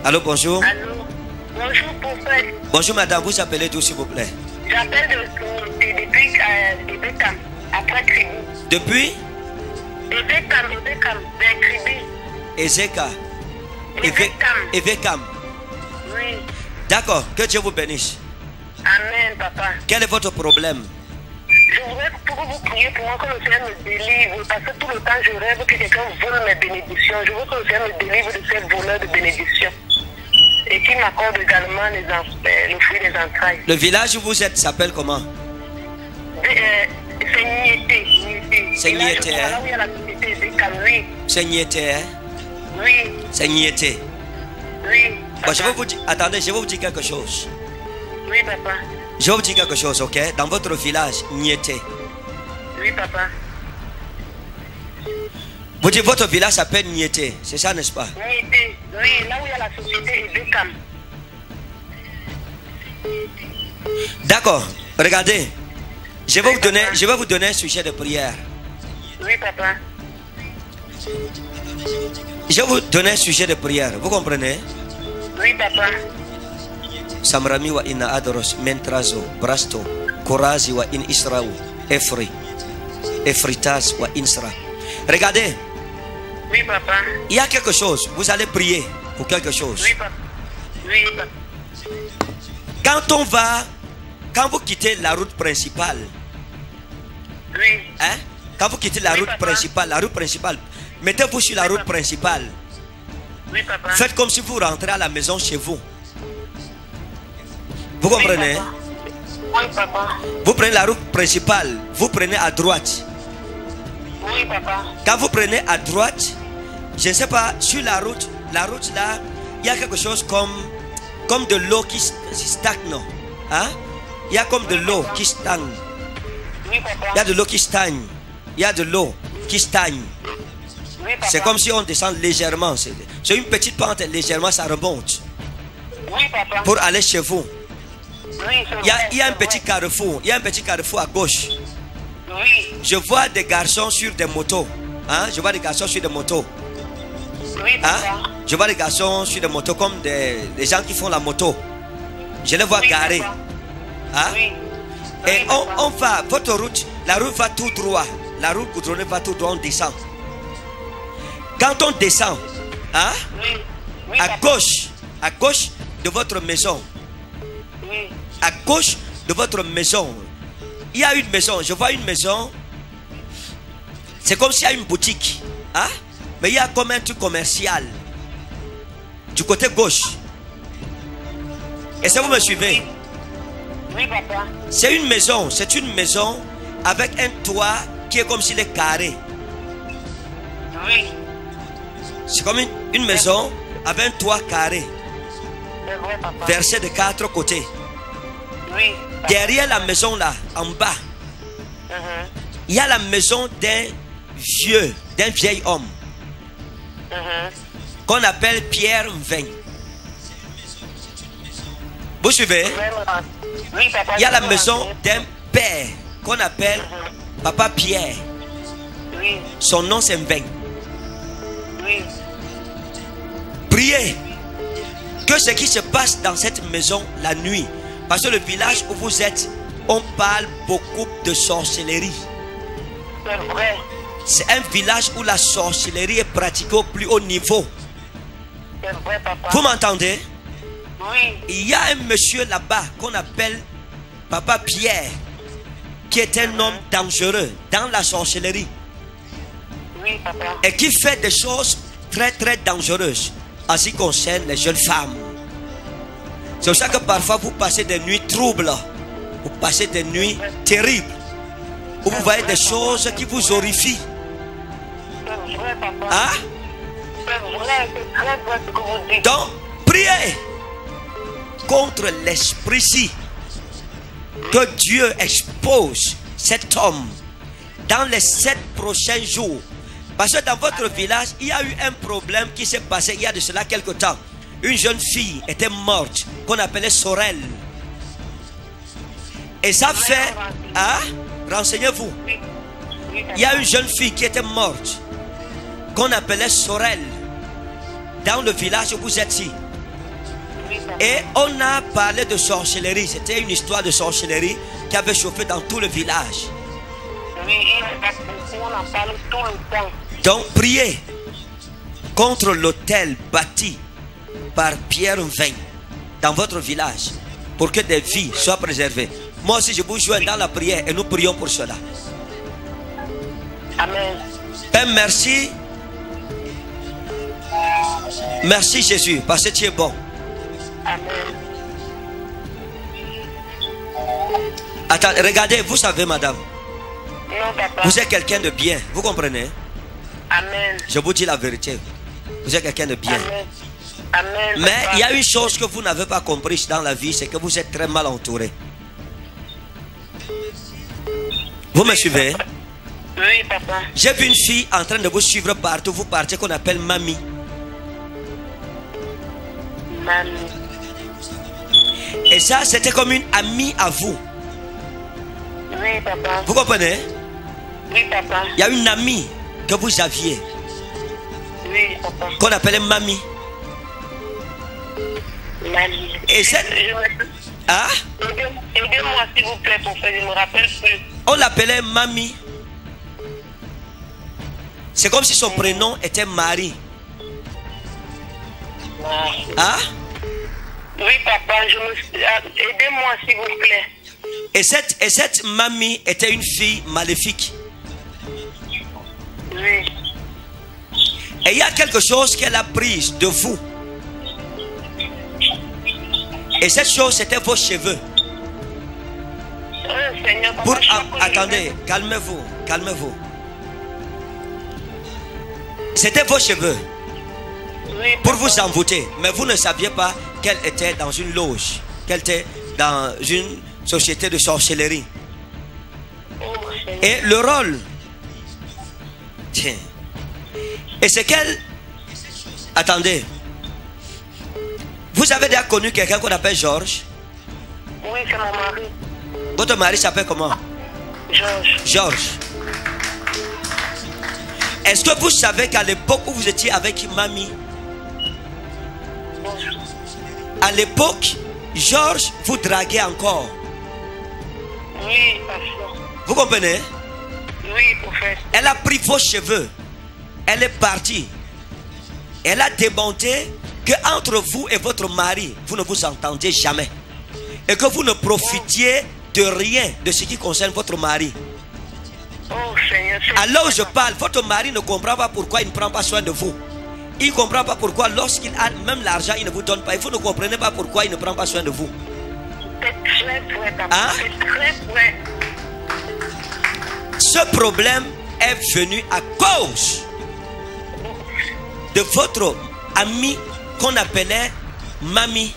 Allô, bonjour. Allô. Bonjour, prophète. Bonjour, madame. Vous appelez d'où, s'il vous plaît? J'appelle depuis Beckham, après Kribi. Depuis Beckham, vers Kribi. Ezeka. Evekam. Oui. D'accord. Que Dieu vous bénisse. Amen, papa. Quel est votre problème? Je voudrais pour vous prier pour moi que le Seigneur me délivre. Parce que tout le temps, je rêve que quelqu'un vole mes bénédictions. Je veux que le Seigneur me délivre de ces voleurs de bénédictions. Et qu'il m'accorde également le fruit des entrailles. Le village où vous êtes s'appelle comment? C'est Niété. C'est Niété, hein? Là où il y a la société Beckham, oui. C'est Niété, hein? Oui. C'est Niété. Oui. Bon, je vais vous dire, attendez, je vais vous dire quelque chose. Oui, papa. Je vais vous dire quelque chose, ok? Dans votre village, Niété. Oui, papa. Vous dites votre village s'appelle Niété, c'est ça, n'est-ce pas? Niété, oui, là où il y a la société Beckham. D'accord, regardez. Je vais vous donner un sujet de prière. Oui, papa. Je vais vous donner un sujet de prière, vous comprenez? Oui, papa. Samrami wa in adros mentrazo brasto korazi wa in israu efritas wa insra. Regardez. Oui, papa. Il y a quelque chose. Vous allez prier pour quelque chose. Oui, papa. Oui, papa. Quand vous quittez la route principale, oui. Hein? Quand vous quittez la route principale, mettez-vous sur la route principale. Oui, papa. Faites comme si vous rentrez à la maison chez vous. Vous comprenez? Oui, papa. Vous prenez la route principale, vous prenez à droite. Oui, papa. Quand vous prenez à droite, je ne sais pas, sur la route là, il y a quelque chose comme de l'eau qui stagne. Hein? Il y a comme de l'eau qui stagne. Oui, papa. Il y a de l'eau qui stagne. Il y a de l'eau qui stagne. Oui, papa. C'est comme si on descend légèrement. C'est une petite pente, légèrement ça remonte. Oui, papa. Pour aller chez vous. Oui, Il y a un petit carrefour. Il y a un petit carrefour à gauche. Oui. Je vois des garçons sur des motos. Hein? Je vois des garçons sur des motos. Oui, papa. Hein? Je vois des garçons sur des motos comme des gens qui font la moto. Je les vois garés. Hein? Oui. Et on va, votre route, la route va tout droit. La route goudronnée va tout droit, on descend. Quand on descend, hein? Oui. Oui, à gauche de votre maison, oui. à gauche de votre maison, il y a une maison. Je vois une maison. C'est comme s'il y a une boutique. Hein? Mais il y a comme un truc commercial. Du côté gauche. Est-ce que vous me suivez? Oui, papa. C'est une maison avec un toit qui est comme s'il est carré. Oui. C'est comme une maison avec un toit carré. C'est vrai, papa. Versé de 4 côtés. Oui. Papa. Derrière la maison là, en bas, il y a la maison d'un vieil homme qu'on appelle Pierre Mveng. Vous suivez? Oui, papa. Il y a la maison d'un père qu'on appelle Papa Pierre. Oui. Son nom c'est Mveng. Oui. Priez que ce qui se passe dans cette maison la nuit, parce que le village où vous êtes, on parle beaucoup de sorcellerie. C'est vrai. C'est un village où la sorcellerie est pratiquée au plus haut niveau. C'est vrai, papa. Vous m'entendez? Oui. Il y a un monsieur là-bas qu'on appelle Papa Pierre, qui est un homme dangereux dans la sorcellerie. Oui, papa. Et qui fait des choses très très dangereuses en ce qui concerne les jeunes femmes. C'est pour ça que parfois vous passez des nuits troubles. Vous passez des nuits terribles. Où vous voyez des choses qui vous horrifient. C'est vrai, papa. Hein? C'est vrai, c'est très vrai ce que vous dites. Donc, priez contre l'esprit-ci. Que Dieu expose cet homme dans les 7 prochains jours. Parce que dans votre village, il y a eu un problème qui s'est passé il y a de cela quelque temps. Une jeune fille était morte, qu'on appelait Sorel. Et ça fait... Hein? Renseignez-vous. Il y a une jeune fille qui était morte, qu'on appelait Sorel, dans le village où vous êtes ici. Et on a parlé de sorcellerie. C'était une histoire de sorcellerie qui avait chauffé dans tout le village. Oui, on en parle tout le temps. Donc priez contre l'autel bâti par Pierre Vain dans votre village pour que des vies soient préservées. Moi aussi je vous joins dans la prière et nous prions pour cela. Amen. Père, merci. Merci Jésus parce que tu es bon. Amen. Attends, regardez, vous savez madame, Non, papa. vous êtes quelqu'un de bien, vous comprenez? Amen. Je vous dis la vérité, vous êtes quelqu'un de bien. Amen. Amen. Mais papa. il y a une chose que vous n'avez pas comprise dans la vie, c'est que vous êtes très mal entouré. Vous me suivez? Oui, papa. J'ai vu une fille en train de vous suivre partout, vous partez, qu'on appelle mamie. Mamie. Et ça, c'était comme une amie à vous. Oui, papa. Vous comprenez? Oui, papa. Il y a une amie que vous aviez, Oui, papa. qu'on appelait mamie. Mamie. Et c'est... Hein? Aidez-moi s'il vous plaît pour faire, je me rappelle plus. On l'appelait mamie. C'est comme si son prénom était Marie. Hein? Oui, papa, aidez-moi s'il vous plaît. Et cette mamie était une fille maléfique. Oui. Et il y a quelque chose qu'elle a prise de vous. Et cette chose, c'était vos cheveux. Oh, Seigneur, papa, Pour, je crois que attendez, calmez-vous, calmez-vous. C'était vos cheveux. Oui, Pour papa. vous envoûter. Mais vous ne saviez pas qu'elle était dans une loge, qu'elle était dans une société de sorcellerie. Oh, Seigneur. Et le rôle, tiens, et c'est qu'elle, attendez, vous avez déjà connu quelqu'un qu'on appelle Georges? Oui, c'est mon mari. Votre mari s'appelle comment? Georges. Georges. Est-ce que vous savez qu'à l'époque où vous étiez avec mamie, à l'époque, Georges vous draguait encore? Oui, pasteur. Vous comprenez? Oui, prophète. Elle a pris vos cheveux. Elle est partie. Elle a démonté que entre vous et votre mari, vous ne vous entendiez jamais. Et que vous ne profitiez de rien de ce qui concerne votre mari. Oh, Seigneur. Alors je parle, votre mari ne comprend pas pourquoi il ne prend pas soin de vous. Il ne comprend pas pourquoi lorsqu'il a même l'argent, il ne vous donne pas. Et vous ne comprenez pas pourquoi il ne prend pas soin de vous. C'est très vrai, papa. Hein? C'est très vrai. Ce problème est venu à cause de votre amie qu'on appelait mamie.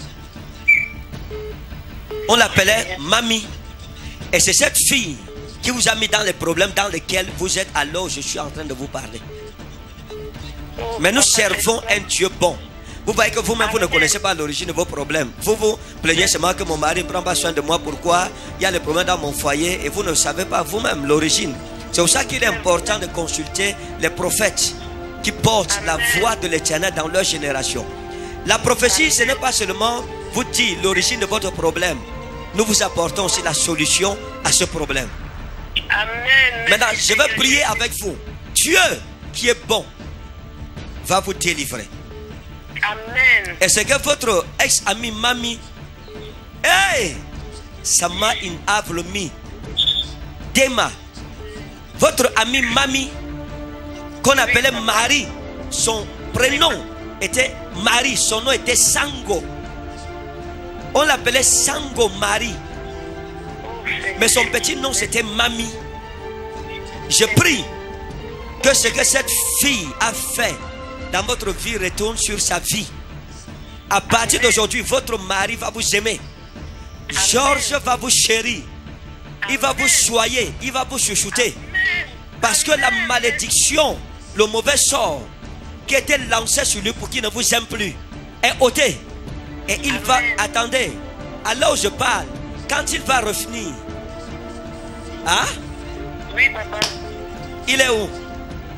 On l'appelait mamie. Et c'est cette fille qui vous a mis dans les problèmes dans lesquels vous êtes alors je suis en train de vous parler. Oh, Mais nous papa, servons c'est un Dieu bon. Vous voyez que vous-même vous ne connaissez pas l'origine de vos problèmes. Vous vous plaignez seulement que mon mari ne prend pas soin de moi. Pourquoi? Il y a des problèmes dans mon foyer et vous ne savez pas vous-même l'origine. C'est pour ça qu'il est important de consulter les prophètes qui portent la voix de l'Éternel dans leur génération. La prophétie, ce n'est pas seulement vous dire l'origine de votre problème. Nous vous apportons aussi la solution à ce problème. Amen. Maintenant, je vais prier avec vous. Dieu qui est bon va vous délivrer. Amen. Et c'est que votre ex-ami mamie, hey, Sama in Avlomi, Dema, votre ami mamie, qu'on appelait Marie, son prénom était Marie, son nom était Sango. On l'appelait Sango Marie. Mais son petit nom c'était Mamie. Je prie que ce que cette fille a fait dans votre vie retourne sur sa vie. À partir d'aujourd'hui, votre mari va vous aimer. Georges va vous chérir. Il va vous choyer. Il va vous chouchouter. Parce que la malédiction, le mauvais sort qui était lancé sur lui pour qu'il ne vous aime plus est ôté. Et il va, attendez, alors je parle, quand il va revenir, hein? Oui, papa. Il est où?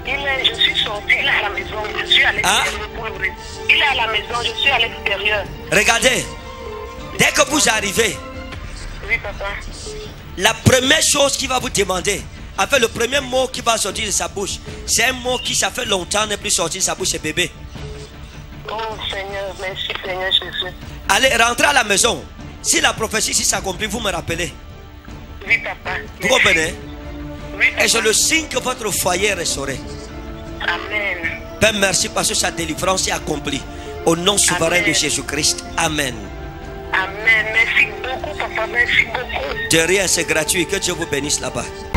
Je suis sorti, il est à la maison, je suis à l'extérieur pour le reste. Il est à la maison, je suis à l'extérieur. Regardez, dès que vous arrivez, Oui, papa. la première chose qu'il va vous demander, enfin le premier mot qui va sortir de sa bouche, c'est un mot qui ça fait longtemps n'est plus sorti de sa bouche, c'est bébé. Oh Seigneur, merci Seigneur Jésus. Allez, rentrez à la maison. Si la prophétie s'accomplit, vous me rappelez. Oui, papa. Vous comprenez? Oui, papa. Et je le signe que votre foyer est restauré. Amen. Père, merci parce que sa délivrance est accomplie. Au nom souverain Amen. de Jésus-Christ. Amen. Amen. Merci beaucoup, papa. Merci beaucoup. De rien, c'est gratuit. Que Dieu vous bénisse là-bas.